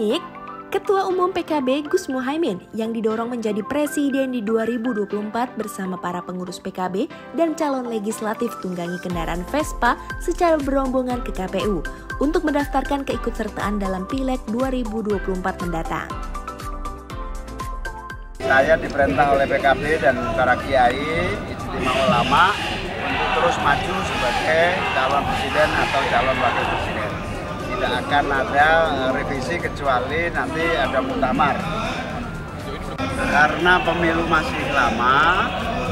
unik, Ketua Umum PKB Gus Muhaimin yang didorong menjadi presiden di 2024 bersama para pengurus PKB dan calon legislatif tunggangi kendaraan Vespa secara berombongan ke KPU untuk mendaftarkan keikutsertaan dalam Pileg 2024 mendatang. Saya diperintah oleh PKB dan para kiai, ijtima ulama untuk terus maju sebagai calon presiden atau calon wakil presiden. Tidak akan ada revisi kecuali nanti ada muktamar. Karena pemilu masih lama,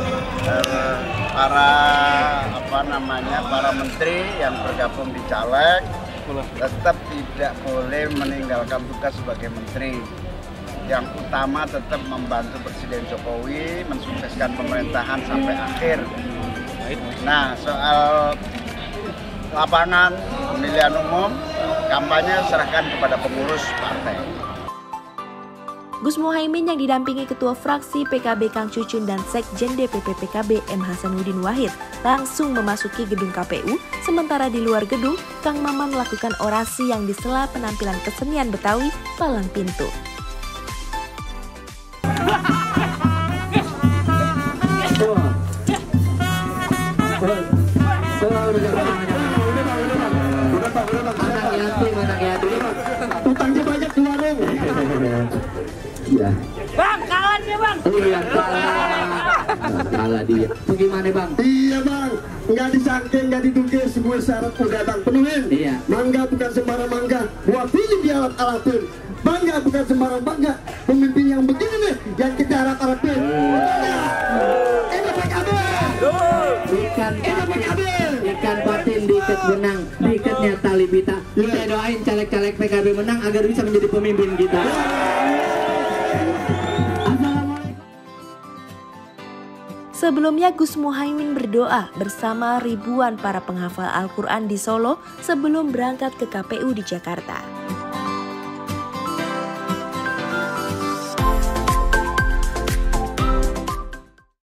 para menteri yang bergabung di caleg tetap tidak boleh meninggalkan tugas sebagai menteri. Yang utama tetap membantu Presiden Jokowi mensukseskan pemerintahan sampai akhir. Nah, soal lapangan pemilihan umum, kampanye serahkan kepada pengurus partai. Gus Muhaimin yang didampingi Ketua Fraksi PKB Kang Cucun dan Sekjen DPP PKB M. Hasanuddin Wahid langsung memasuki gedung KPU, sementara di luar gedung, Kang Maman melakukan orasi yang disela penampilan kesenian Betawi palang pintu. Ya. Bang, kalah dia bang. Iya, kalah dia. Bagaimana bang? Iya bang, nggak disangking, nggak diduga semua syarat udah bang penuhin. Iya. Mangga bukan sembarang mangga, buat pilih di alat-alatin. Bangga bukan sembarang bangga, pemimpin yang begini nih yang kita harap-harapin. Ini PKB. Ikan batin diikat benang, diikatnya tali bita. Kita doain caleg-caleg PKB menang agar bisa menjadi pemimpin kita. Sebelumnya Gus Muhaimin berdoa bersama ribuan para penghafal Al-Quran di Solo sebelum berangkat ke KPU di Jakarta.